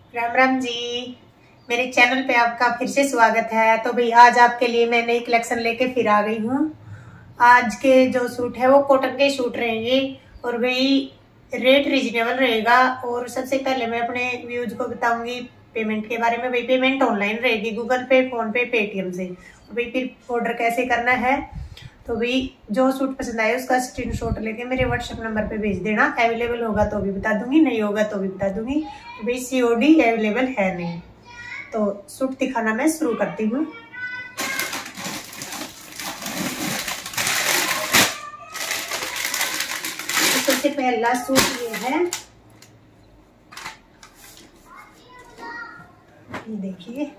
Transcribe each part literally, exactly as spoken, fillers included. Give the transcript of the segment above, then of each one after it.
राम राम जी। मेरे चैनल पे आपका फिर से स्वागत है। तो भाई आज आपके लिए मैं नई कलेक्शन लेके फिर आ गई हूँ। आज के जो सूट है वो कॉटन के सूट रहेंगे और भाई रेट रीजनेबल रहेगा। और सबसे पहले मैं अपने व्यूज को बताऊंगी पेमेंट के बारे में। भाई पेमेंट ऑनलाइन रहेगी, Google Pay, PhonePe, Paytm से। तो भाई फिर ऑर्डर कैसे करना है, तो भाई जो सूट पसंद आए उसका स्क्रीनशॉट लेके मेरे व्हाट्सएप नंबर पे भेज देना। अवेलेबल होगा तो भी बता दूंगी, नहीं होगा तो भी बता दूंगी। भाई सीओडी अवेलेबल है नहीं। तो सूट दिखाना मैं शुरू करती हूँ। तो सबसे पहला सूट ये है, ये देखिए।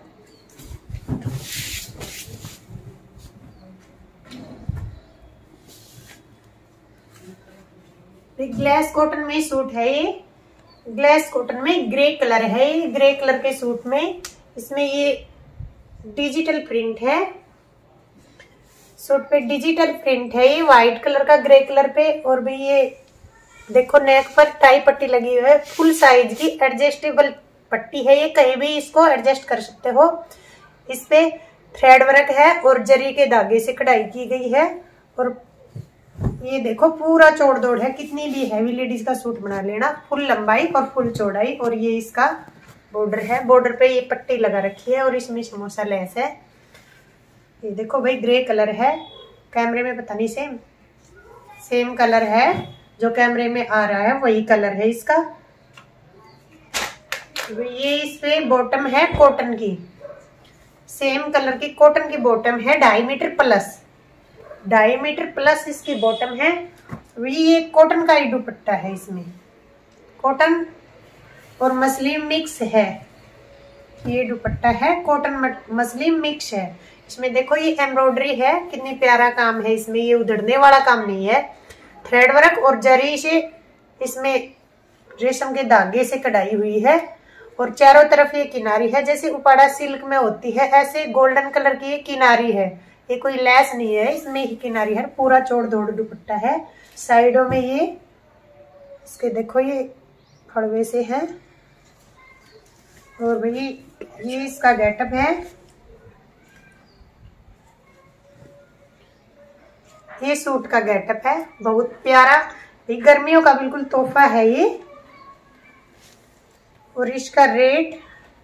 ग्लास कॉटन में सूट है ये। ग्लास कॉटन में ग्रे कलर है। ये ग्रे कलर के सूट में इसमें ये डिजिटल प्रिंट है। सूट पे डिजिटल प्रिंट है ये व्हाइट कलर का ग्रे कलर पे। और भी ये देखो नेक पर टाई पट्टी लगी हुई है, फुल साइज की एडजस्टेबल पट्टी है। ये कहीं भी इसको एडजस्ट कर सकते हो। इस पे थ्रेड वर्क है और जरी के धागे से कढ़ाई की गई है। और ये देखो पूरा चौड़ दौड़ है, कितनी भी हैवी लेडीज का सूट बना लेना। फुल लंबाई और फुल चौड़ाई। और ये इसका बॉर्डर है। बॉर्डर पे ये पट्टी लगा रखी है और इसमें समोसा लेस है। ये देखो भाई ग्रे कलर है, कैमरे में पता नहीं सेम सेम कलर है जो कैमरे में आ रहा है वही कलर है इसका। ये इस पे बॉटम है कॉटन की, सेम कलर की कॉटन की बॉटम है। ढाई मीटर प्लस ढाई मीटर प्लस इसकी बॉटम है। ये कॉटन का ही दुपट्टा है। इसमें कॉटन और मसलिन मिक्स है। ये दुपट्टा है कॉटन मसलिन मिक्स है। इसमें देखो ये एम्ब्रॉयडरी है, कितनी प्यारा काम है इसमें। ये उधड़ने वाला काम नहीं है, थ्रेड वर्क और जरी से इसमें रेशम के धागे से कढ़ाई हुई है। और चारों तरफ ये किनारी है, जैसे उपाड़ा सिल्क में होती है ऐसे गोल्डन कलर की ये किनारी है। ये कोई लैस नहीं है, इसमें ही किनारी है। पूरा चौड़ दौड़ दुपट्टा है। साइडों में ये इसके देखो ये खड़वे से है। और भाई ये इसका गेटअप है। ये सूट का गेटअप है, बहुत प्यारा। ये गर्मियों का बिल्कुल तोहफा है ये। और इसका रेट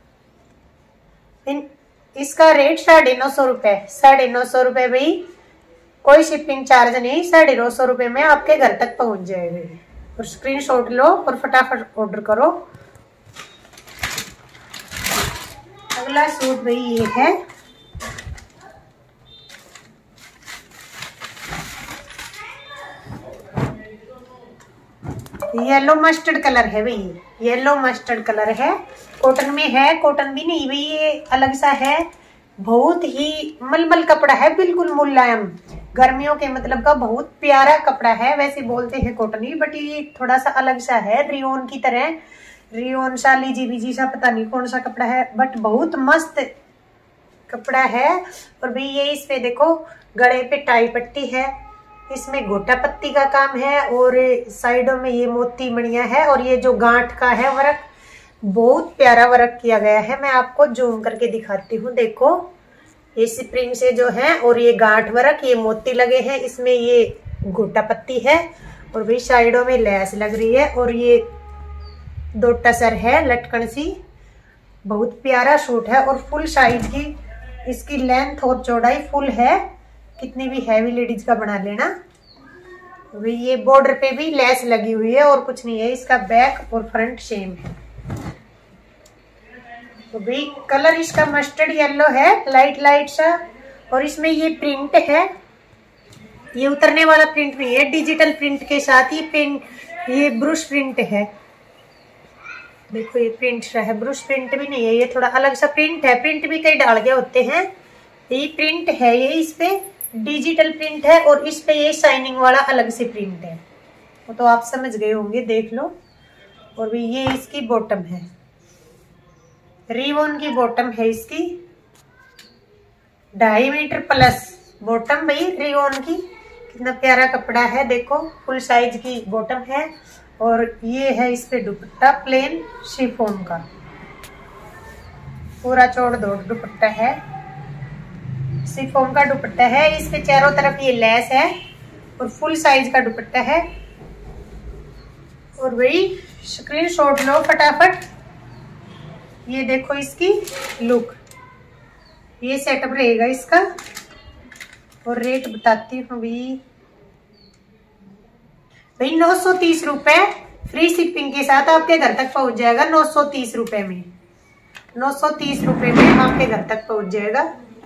इन इसका रेट साढ़े नौ सौ रुपए साढ़े नौ सौ रुपए भाई, कोई शिपिंग चार्ज नहीं। साढ़े नौ सौ रुपए में आपके घर तक पहुंच जाएगा। और स्क्रीनशॉट लो और फटाफट ऑर्डर करो। अगला सूट भाई ये है, येलो मस्टर्ड कलर है भाई। येलो मस्टर्ड कलर है, कॉटन में है। कॉटन भी नहीं भाई, ये अलग सा है। बहुत ही मलमल कपड़ा है, बिल्कुल मुलायम, गर्मियों के मतलब का बहुत प्यारा कपड़ा है। वैसे बोलते हैं कॉटन ही, बट ये थोड़ा सा अलग सा है, रियोन की तरह। रियोन सा लीजी बीजी सा पता नहीं कौन सा कपड़ा है, बट बहुत मस्त कपड़ा है। और भाई ये इस पे देखो गले पे टाई पट्टी है, इसमें गोटा पत्ती का काम है। और साइडों में ये मोती मणिया है। और ये जो गांठ का है वर्क, बहुत प्यारा वर्क किया गया है। मैं आपको जूम करके दिखाती हूँ। देखो ये स्प्रिंग से जो है, और ये गांठ वर्क, ये मोती लगे हैं। इसमें ये गोटा पत्ती है। और भी साइडों में लैस लग रही है। और ये दो टसर है लटकन सी। बहुत प्यारा सूट है और फुल साइज की इसकी लेंथ और चौड़ाई फुल है। कितनी भी हैवी लेडीज का बना लेना। अभी ये बॉर्डर पे भी लेस लगी हुई है और कुछ नहीं है। इसका बैक और फ्रंट सेम है। तो भाई कलर इसका मस्टर्ड येलो है, लाइट लाइट सा। और इसमें ये प्रिंट है, ये उतरने वाला प्रिंट नहीं है, डिजिटल प्रिंट के साथ ही प्रिंट, ये ब्रश प्रिंट है। देखो ये प्रिंट सा है, ब्रश प्रिंट भी नहीं है, ये थोड़ा अलग सा प्रिंट है। प्रिंट भी कई डाल के होते हैं, ये प्रिंट है। ये इस पे डिजिटल प्रिंट है और इस पे ये शाइनिंग वाला अलग से प्रिंट है। वो तो आप समझ गए होंगे, देख लो। और भी ये इसकी बॉटम है, रिवॉन की बॉटम है इसकी। ढाई मीटर प्लस बॉटम भाई रिवॉन की। कितना प्यारा कपड़ा है, देखो फुल साइज की बॉटम है। और ये है इस पे दुपट्टा प्लेन शिफॉन का। पूरा चौड़ दौड़ दुपट्टा है, शिफॉन का दुपट्टा है। इसके चारों तरफ ये लेस है और फुल साइज का दुपट्टा है। और वही स्क्रीनशॉट लो फटाफट। ये देखो इसकी लुक, ये सेटअप रहेगा इसका। और रेट बताती हूँ भाई भाई नौ सौ तीस रुपए फ्री शिपिंग के साथ आपके घर तक पहुंच जाएगा। नौ सौ तीस रुपए में नौ सौ तीस रुपए में आपके घर तक पहुंच जाएगा।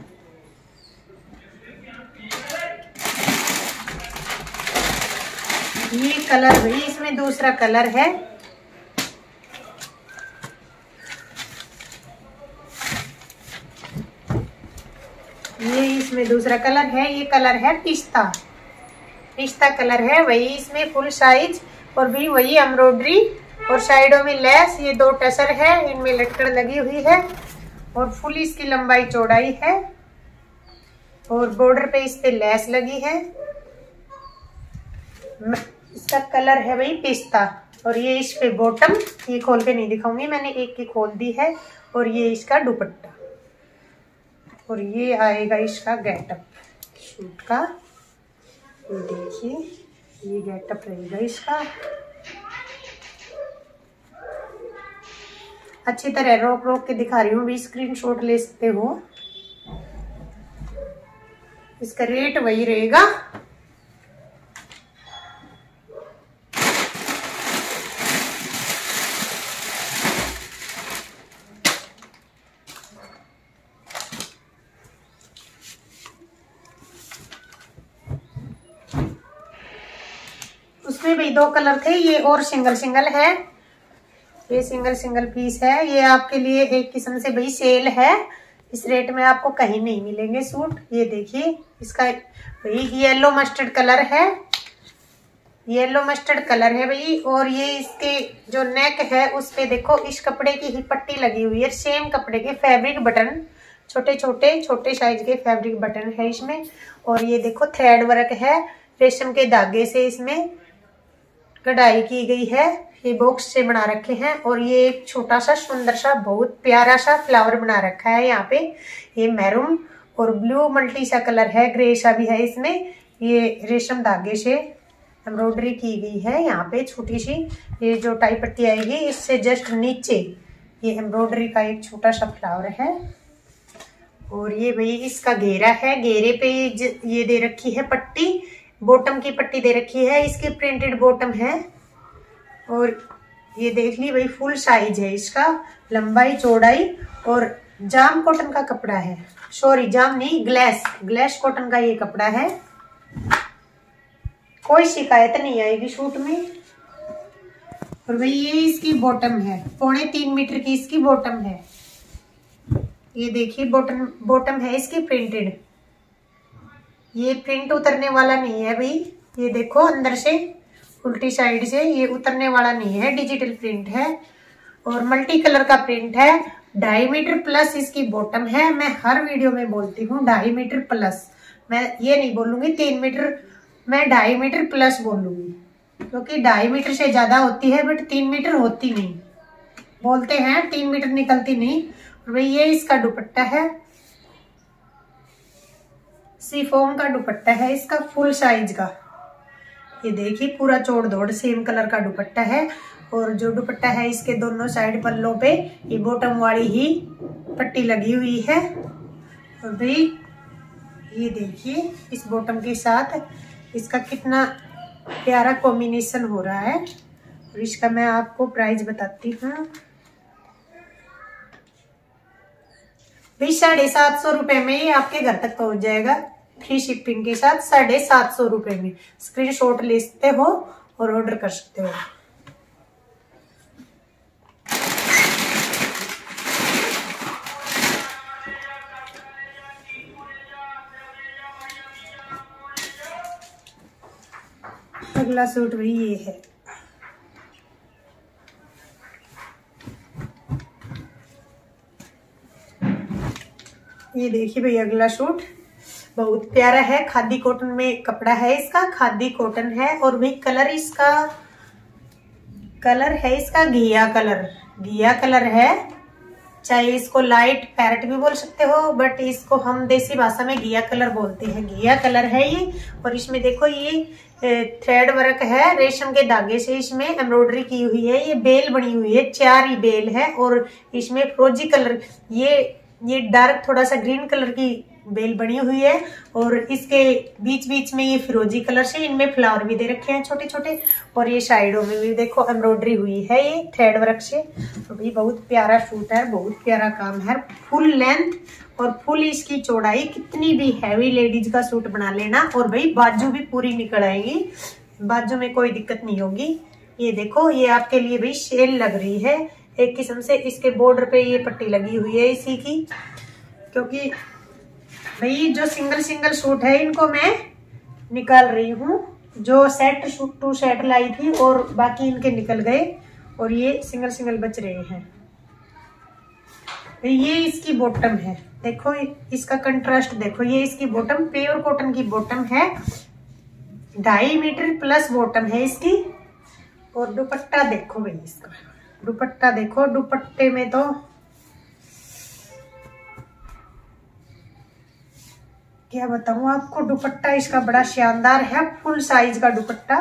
ये कलर भाई इसमें दूसरा कलर है। ये इसमें दूसरा कलर है। ये कलर है पिस्ता, पिस्ता कलर है। वही इसमें फुल साइज और भी वही एम्ब्रॉयडरी और साइडों में लेस। ये दो टसर है, इनमें लटकन लगी हुई है और फुल इसकी लंबाई चौड़ाई है और बॉर्डर पे इस पे लेस लगी है। इसका कलर है भाई पिस्ता और ये इस पे बॉटम। ये खोल के नहीं दिखाऊंगी, मैंने एक की खोल दी है। और ये इसका दुपट्टा और ये आएगा इसका गेटअप सूट का। ये देखिए ये गेटअप रहेगा इसका। अच्छी तरह रोक रोक के दिखा रही हूँ, भी स्क्रीनशॉट ले सकते हो। इसका रेट वही रहेगा। उसमें भी दो कलर थे, ये और सिंगल सिंगल है। ये सिंगल सिंगल पीस है। ये आपके लिए एक किस्म से भाई सेल है। इस रेट में आपको कहीं नहीं मिलेंगे सूट। ये देखिए इसका भाई येलो मस्टर्ड कलर है। येलो मस्टर्ड कलर है भाई। और ये इसके जो नेक है उस पे देखो इस कपड़े की ही पट्टी लगी हुई है। सेम कपड़े के फैब्रिक बटन, छोटे छोटे छोटे साइज के फैब्रिक बटन है इसमें। और ये देखो थ्रेड वर्क है, रेशम के धागे से इसमें कढ़ाई की गई है। ये बॉक्स से बना रखे हैं। और ये एक छोटा सा सुंदर सा बहुत प्यारा सा फ्लावर बना रखा है यहाँ पे। ये मैरून और ब्लू मल्टी सा कलर है, ग्रे सा भी है इसमें। ये रेशम धागे से एम्ब्रॉयडरी की गई है यहाँ पे छोटी सी। ये जो टाई पट्टी आएगी इससे जस्ट नीचे ये एम्ब्रॉयडरी का एक छोटा सा फ्लावर है। और ये भाई इसका घेरा है। घेरे पे ये दे रखी है पट्टी, बॉटम की पट्टी दे रखी है। इसकी प्रिंटेड बॉटम है। और ये देख ली भाई फुल साइज है इसका, लंबाई चौड़ाई। और जाम कॉटन का कपड़ा है, सॉरी जाम नहीं ग्लेस ग्लेस कॉटन का ये कपड़ा है। कोई शिकायत नहीं आएगी सूट में। और भाई ये इसकी बॉटम है, पौने तीन मीटर की इसकी बॉटम है। ये देखिए बॉटम बॉटम है इसकी प्रिंटेड। ये प्रिंट उतरने वाला नहीं है भाई। ये देखो अंदर से उल्टी साइड से ये उतरने वाला नहीं है, डिजिटल प्रिंट है। और मल्टी कलर का प्रिंट है। ढाई मीटर प्लस इसकी बॉटम है। मैं हर वीडियो में बोलती हूँ ढाई मीटर प्लस, मैं ये नहीं बोलूंगी तीन मीटर, मैं ढाई मीटर प्लस बोलूंगी। क्योंकि ढाई मीटर से ज्यादा होती है बट तीन मीटर होती नहीं। बोलते हैं तीन मीटर निकलती नहीं। और भाई ये इसका दुपट्टा है, शिफॉन का दुपट्टा है इसका फुल साइज का। ये देखिए पूरा चौड़ दौड़ सेम कलर का दुपट्टा है। और जो दुपट्टा है इसके दोनों साइड पल्लों पे ये बॉटम वाली ही पट्टी लगी हुई है। और भाई ये देखिए इस बॉटम के साथ इसका कितना प्यारा कॉम्बिनेशन हो रहा है। और इसका मैं आपको प्राइस बताती हूँ भाई साढ़े सात सौ रुपए में ये आपके घर तक पहुंच जाएगा फ्री शिपिंग के साथ। साढ़े सात सौ रुपए में स्क्रीनशॉट ले सकते हो और ऑर्डर कर सकते हो। अगला सूट भी ये है। ये देखिए भाई अगला सूट बहुत प्यारा है। खादी कॉटन में कपड़ा है इसका, खादी कॉटन है। और भाई कलर इसका कलर है इसका घिया कलर, घिया कलर है। चाहे इसको लाइट पैरेट भी बोल सकते हो, बट इसको हम देसी भाषा में घिया कलर बोलते हैं। घिया कलर है ये। और इसमें देखो ये थ्रेड वर्क है, रेशम के धागे से इसमें एम्ब्रॉयडरी की हुई है। ये बेल बनी हुई है, चार ही बेल है। और इसमें फिरोजी कलर, ये ये डार्क थोड़ा सा ग्रीन कलर की बेल बनी हुई है। और इसके बीच बीच में ये फिरोजी कलर से इनमें फ्लावर भी दे रखे हैं छोटे छोटे। और ये साइडों में भी देखो एम्ब्रॉयडरी हुई है ये थ्रेड वर्क से। तो भाई बहुत प्यारा सूट है, बहुत प्यारा काम है। फुल लेंथ और फुल इसकी चौड़ाई, कितनी भी हैवी लेडीज का सूट बना लेना। और भाई बाजू भी पूरी निकल आएगी, बाजू में कोई दिक्कत नहीं होगी। ये देखो ये आपके लिए भी सेल लग रही है एक किस्म से। इसके बॉर्डर पे ये पट्टी लगी हुई है इसी की, क्योंकि भाई जो सिंगल सिंगल सूट है इनको मैं निकाल रही हूँ। जो सेट सूट टू सेट लाई थी और बाकी इनके निकल गए और ये सिंगल सिंगल बच रहे हैं। ये इसकी बॉटम है, देखो इसका कंट्रास्ट देखो। ये इसकी बॉटम प्योर कॉटन की बॉटम है, ढाई मीटर प्लस बॉटम है इसकी। और दुपट्टा देखो भाई, इसका दुपट्टा देखो। दुपट्टे में तो क्या बताऊं आपको, दुपट्टा इसका बड़ा शानदार है, फुल साइज का दुपट्टा।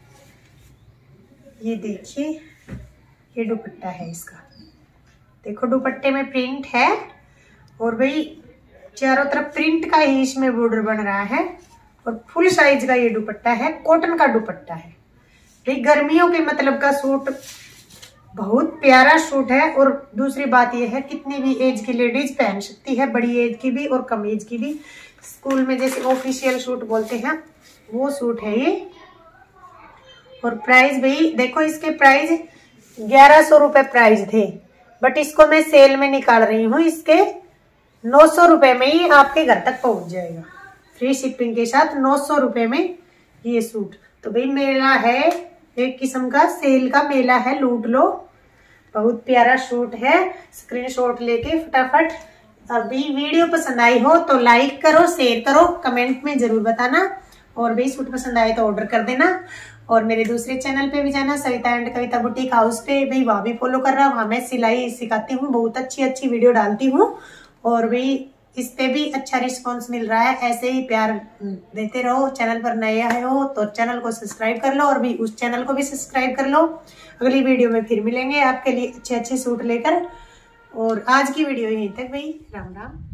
ये देखिए ये दुपट्टा है इसका, देखो दुपट्टे में प्रिंट है। और भाई चारों तरफ प्रिंट का ही इसमें बॉर्डर बन रहा है। और फुल साइज का ये दुपट्टा है, कॉटन का दुपट्टा है। भाई गर्मियों के मतलब का सूट, बहुत प्यारा सूट है। और दूसरी बात यह है कितनी भी एज की लेडीज पहन सकती है, बड़ी एज की भी और कम एज की भी। स्कूल में जैसे ऑफिशियल सूट बोलते हैं वो सूट है ये। और प्राइस भाई देखो, इसके प्राइस ग्यारह सौ रुपए प्राइस थे, बट इसको मैं सेल में निकाल रही हूँ। इसके नौ सौ रुपए में ही आपके घर तक पहुंच जाएगा, फ्री शिपिंग के साथ नौ सौ रुपए में ये सूट। तो भाई मेला है एक किस्म का, सेल का मेला है, लूट लो। बहुत प्यारा सूट है, स्क्रीनशॉट लेके फटाफट। अभी वीडियो पसंद आई हो तो लाइक करो, शेयर करो, कमेंट में जरूर बताना। और भाई सूट पसंद आए तो ऑर्डर कर देना। और मेरे दूसरे चैनल पे भी जाना, Savita and Kavita boutique house पे, भाई वहां भी फॉलो कर रहा हूँ। वहां मैं सिलाई सिखाती हूँ, बहुत अच्छी अच्छी वीडियो डालती हूँ। और भाई इस पे भी अच्छा रिस्पॉन्स मिल रहा है, ऐसे ही प्यार देते रहो। चैनल पर नए आए हो तो चैनल को सब्सक्राइब कर लो और भी उस चैनल को भी सब्सक्राइब कर लो। अगली वीडियो में फिर मिलेंगे आपके लिए अच्छे अच्छे सूट लेकर। और आज की वीडियो यहीं तक भाई, राम राम।